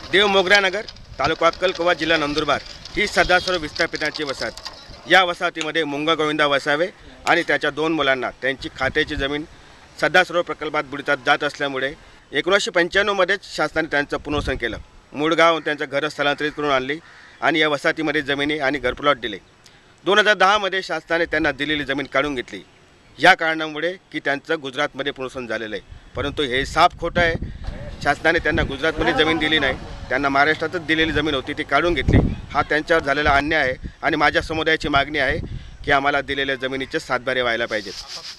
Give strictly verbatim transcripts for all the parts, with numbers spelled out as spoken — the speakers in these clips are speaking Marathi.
देवमोगरा नगर, तालुका अक्कलकोवा, जिल्हा नंदुरबार ही सदासर्व विस्थापितांची वसाहत। या वसाहतीमध्ये मुंगा गोविंदा वसावे आणि त्याच्या दोन मुलांना त्यांची खात्याची जमीन सदासर्व प्रकल्पात बुडीतात जात असल्यामुळे एकोणीसशे पंच्याण्णवमध्येच शासनाने त्यांचं पुनर्वसन केलं। मूळ गाव त्यांचं घरं स्थलांतरित करून आणली आणि या वसाहतीमध्ये जमिनी आणि घरप्लॉट दिले। दोन हजार दहामध्ये शासनाने त्यांना दिलेली जमीन काढून घेतली। या कारणामुळे की त्यांचं गुजरातमध्ये पुनर्वसन झालेलं आहे, परंतु हे साफ खोटं आहे। शासनाने त्यांना गुजरातमध्ये जमीन दिली नाही, त्यांना महाराष्ट्रातच दिलेली जमीन होती ती काढून घेतली। हा त्यांच्यावर झालेला अन्याय आहे आणि माझ्या समुदायाची मागणी आहे की आम्हाला दिलेल्या जमिनीचे सातबारे व्हायला पाहिजेत।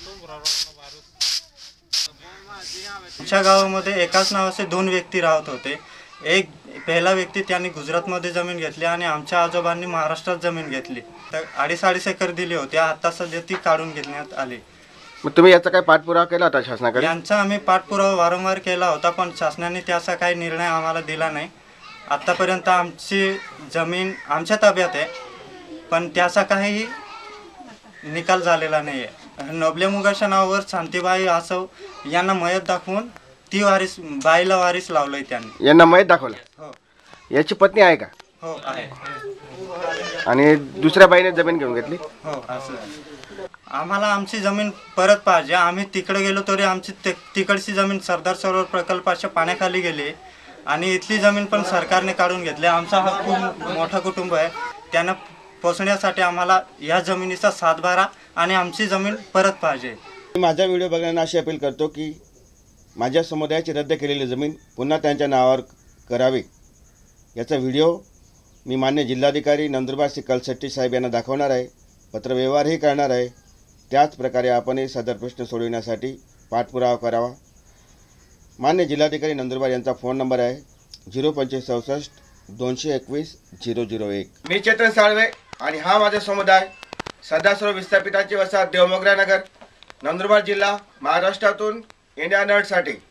आमच्या गावामध्ये एकाच नावाचे दोन व्यक्ती राहत होते। एक पहिला व्यक्ती त्यांनी गुजरातमध्ये जमीन घेतली आणि आमच्या आजोबांनी महाराष्ट्रात जमीन घेतली। तर अडीच अडीच एकर दिली होती, आता सध्या ती काढून घेण्यात आली। मग तुम्ही याचा काय पाठपुरावा केला होता शासनाकडे? यांचा आम्ही पाठपुरावा वारंवार केला होता, पण शासनाने त्याचा काही निर्णय आम्हाला दिला नाही। आत्तापर्यंत आमची जमीन आमच्या ताब्यात आहे, पण त्याचा काही निकाल झालेला नाही आहे। नोबले मुगाच्या नावावर शांतीबाई आसव यांना मयत दाखवून ती वारीस बाईला वारीस लावलंय त्यांनी। यांना मयत दाखवलं? हो। याची पत्नी आहे का? हो आहे। आणि दुसऱ्या बाईने जमीन घेऊन घेतली? हो असं। आम्हाला आमची जमीन परत पाहिजे। आम्ही तिकडे गेलो तरी आमची तिकडची जमीन सरदार सरोवर प्रकल्पाच्या पाण्याखाली गेली आणि इथली जमीन पण सरकारने काढून घेतली। आमचा हा खूप मोठा कुटुंब आहे, त्यांना पोचण्यासाठी आम्हाला या जमिनीचा सातबारा आणि आमची जमीन परत पाहिजे। माझा व्हिडिओ बघण्याला अशी अपील करतो की माझ्या समुदायाची रद्द केलेली जमीन पुन्हा त्यांच्या नावावर करावी। याचा व्हिडिओ मी मान्य जिल्हाधिकारी नंदुरबार श्री कलशेट्टी साहेब यांना दाखवणार आहे, पत्रव्यवहारही करणार आहे। त्याच प्रकारे आपणही सदर प्रश्न सोडविण्यासाठी पाठपुरावा करावा। मान्य जिल्हाधिकारी नंदुरबार यांचा फोन नंबर आहे झिरो पंचवीस चौसष्ट दोनशे एकवीस झिरो झिरो एक। मी चेतन साळवे आणि हा माझा समुदाय सदासर्व विस्थापितांची वसाहत देवमोगरा नगर, नंदुरबार जिल्हा, महाराष्ट्रातून इंडिया नर्डसाठी